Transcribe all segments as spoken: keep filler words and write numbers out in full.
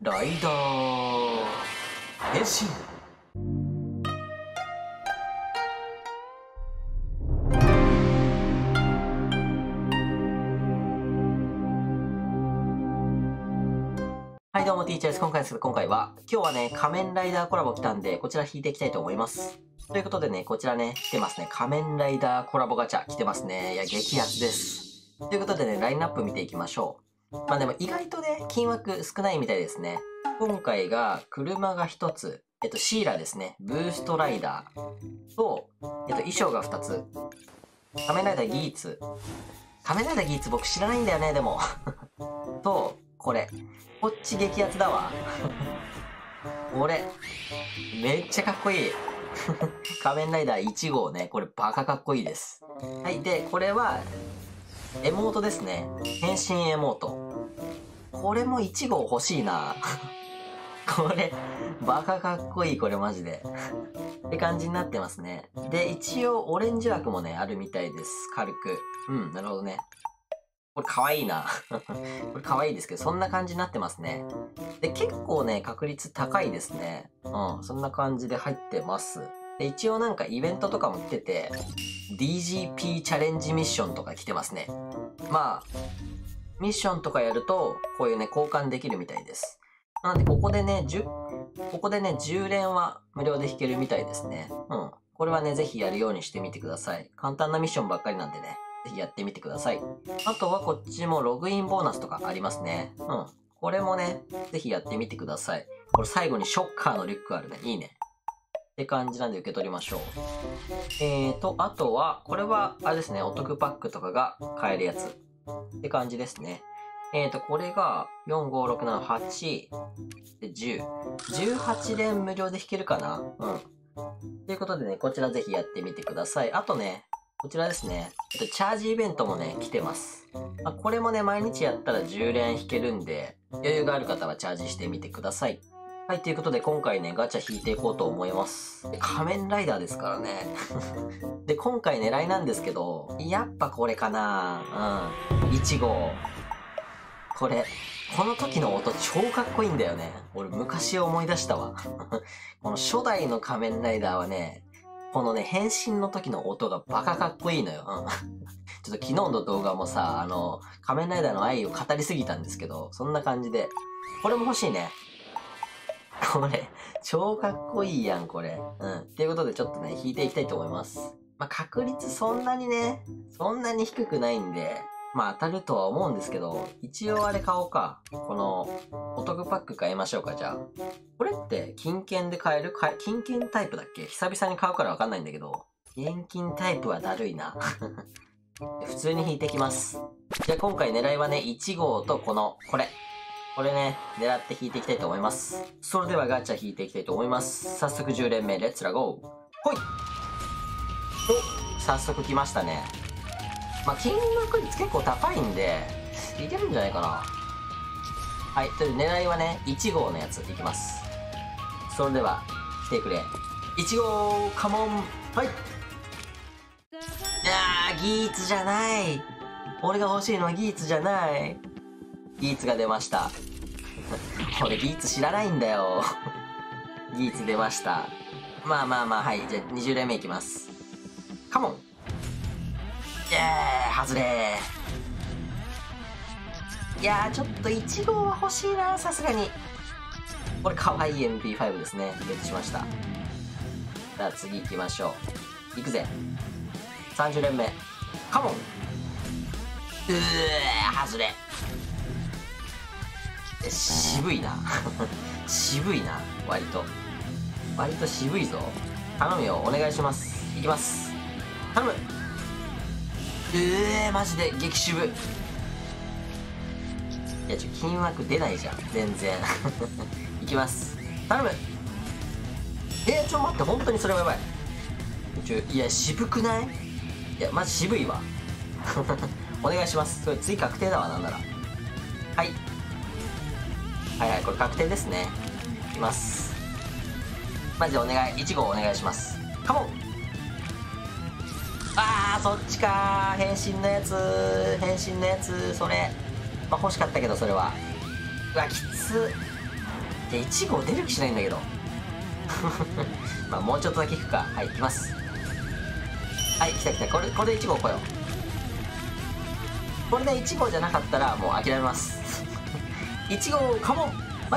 ライダー変身。はいどうも、ティーチャーです。今回ですけど、今回は、今日はね、仮面ライダーコラボ来たんで、こちら引いていきたいと思います。ということでね、こちらね、来てますね。仮面ライダーコラボガチャ来てますね。いや、激アツです。ということでね、ラインナップ見ていきましょう。まあでも意外とね、金額少ないみたいですね。今回が、車がひとつ、えっと、シーラですね。ブーストライダーと、えっと、衣装がふたつ。仮面ライダーギーツ。仮面ライダーギーツ僕知らないんだよね、でも。と、これ。こっち激アツだわ。これ。めっちゃかっこいい。仮面ライダーいち号ね。これバカかっこいいです。はい。で、これは、エモートですね。変身エモート。これもいち号欲しいな。これ、バカかっこいい、これマジで。って感じになってますね。で、一応オレンジ枠もね、あるみたいです。軽く。うん、なるほどね。これ可愛いな。これ可愛いですけど、そんな感じになってますね。で、結構ね、確率高いですね。うん、そんな感じで入ってます。で、一応なんかイベントとかも来てて、ディージーピー チャレンジミッションとか来てますね。まあ、ミッションとかやると、こういうね、交換できるみたいです。なので、ここでね、じゅう、ここでね、じゅう連は無料で引けるみたいですね。うん。これはね、ぜひやるようにしてみてください。簡単なミッションばっかりなんでね。ぜひやってみてください。あとはこっちもログインボーナスとかありますね。うん。これもね、ぜひやってみてください。これ最後にショッカーのリュックあるね。いいね。って感じなんで受け取りましょう。えーと、あとは、これは、あれですね、お得パックとかが買えるやつ。って感じですね。えーと、これが、よん、ご、ろく、なな、はち、で、じゅう。じゅうはち連無料で引けるかな。うん。ということでね、こちらぜひやってみてください。あとね、こちらですね。チャージイベントもね、来てます。まあ、これもね、毎日やったらじゅう連引けるんで、余裕がある方はチャージしてみてください。はい、ということで今回ね、ガチャ引いていこうと思います。仮面ライダーですからね。で、今回狙いなんですけど、やっぱこれかな。うん。いち号。これ、この時の音超かっこいいんだよね。俺昔思い出したわ。この初代の仮面ライダーはね、このね、変身の時の音がバカかっこいいのよ。うん、ちょっと昨日の動画もさ、あの、仮面ライダーの愛を語りすぎたんですけど、そんな感じで。これも欲しいね。これ、超かっこいいやん、これ。うん。っていうことでちょっとね、引いていきたいと思います。まあ、確率そんなにね、そんなに低くないんで、まあ当たるとは思うんですけど、一応あれ買おうか。この、お得パック買いましょうか、じゃあ。これって、金券で買えるか金券タイプだっけ？久々に買うからわかんないんだけど。現金タイプはだるいな。普通に引いてきます。じゃあ今回狙いはね、いち号とこの、これ。これね、狙って引いていきたいと思います。それではガチャ引いていきたいと思います。早速じゅう連目、レッツラゴー。ほい！お、早速来ましたね。まあ、金額率結構高いんで、いけるんじゃないかな。はい、という狙いはね、いち号のやついきます。それでは、来てくれ。いち号、カモン。はい。いやー、ギーツじゃない。俺が欲しいのはギーツじゃない。ギーツが出ました。俺ギーツ知らないんだよ。ギーツ出ました。まあまあまあ、はい。じゃあにじゅう連目いきます。カモン。イエーイ、外れー。いやー、ちょっといち号は欲しいな、さすがに。これ、かわいい エムピーファイブ ですね。ゲットしました。さあ、次行きましょう。いくぜ。さんじゅう連目。カモン。うー、外れ。渋いな。渋いな、割と。割と渋いぞ。頼むよ、お願いします。いきます。頼む。えー、マジで激渋。いや、ちょ、金枠出ないじゃん。全然。いきます。頼む。えー、ちょ、待って、本当にそれはやばい。ちょ、いや、渋くない？いや、マジ渋いわ。お願いします。それ、次確定だわ、なんなら。はい。はいはい、これ確定ですね。いきます。マジでお願い。いち号お願いします。カモン。あー、そっちかー。変身のやつ。変身のやつ。それ。まあ、欲しかったけど、それは。うわ、きつ。 え、いち号出る気しないんだけど。まあ、もうちょっとだけ引くか。はい、行きます。はい、来た来た。これ、これでいち号来よう。これでいち号じゃなかったら、もう諦めます。いち号、カモンはい。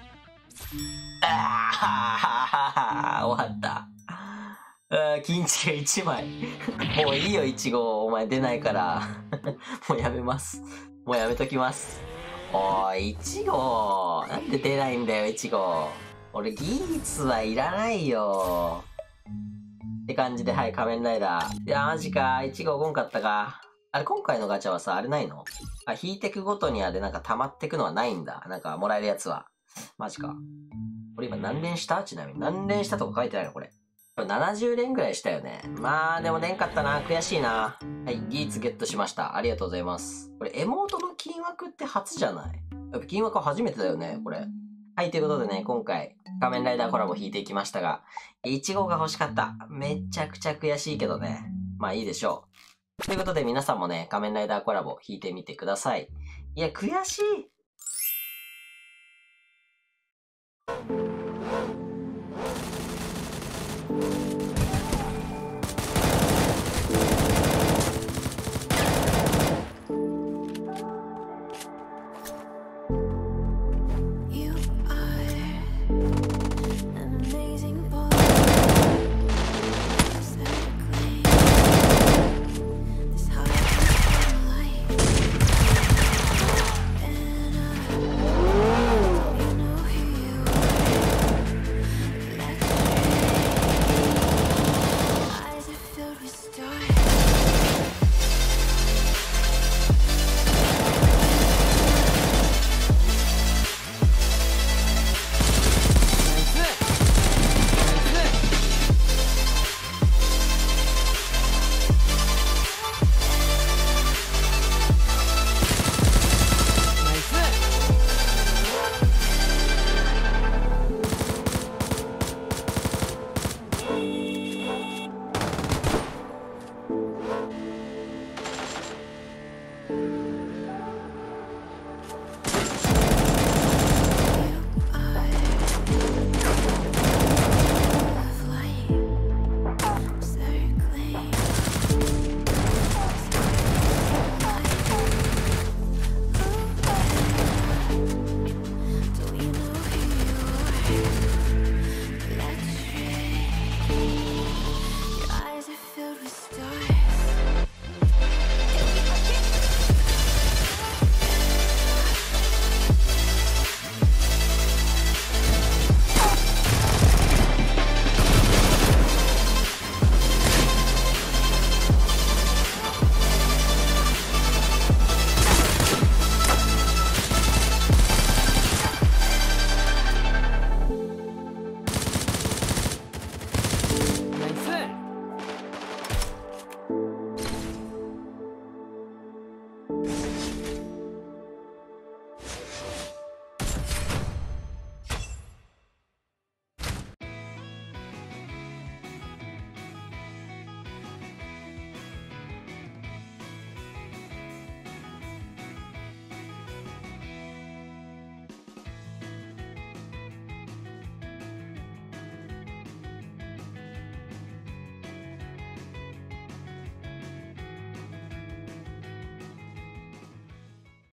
ああ、終わった。あー、金地がいちまい。もういいよ、いち号。お前出ないから。もうやめます。もうやめときます。おーい、いち号。なんで出ないんだよ、いち号。俺、技術はいらないよ。って感じで、はい、仮面ライダー。いや、マジか。いち号来んかったか。あれ、今回のガチャはさ、あれないの？あ、引いてくごとにあれ、なんか溜まってくのはないんだ。なんか、もらえるやつは。マジか。これ今何連したちなみに。何連したとか書いてないのこれ。これななじゅう連ぐらいしたよね。まあ、でも出んかったな。悔しいな。はい、ギーツゲットしました。ありがとうございます。これ、エモートの金枠って初じゃない？やっぱ金枠初めてだよね、これ。はい、ということでね、今回、仮面ライダーコラボ引いていきましたが、いち号が欲しかった。めちゃくちゃ悔しいけどね。まあいいでしょう。ということで皆さんもね、仮面ライダーコラボ引いてみてください。いや、悔しい。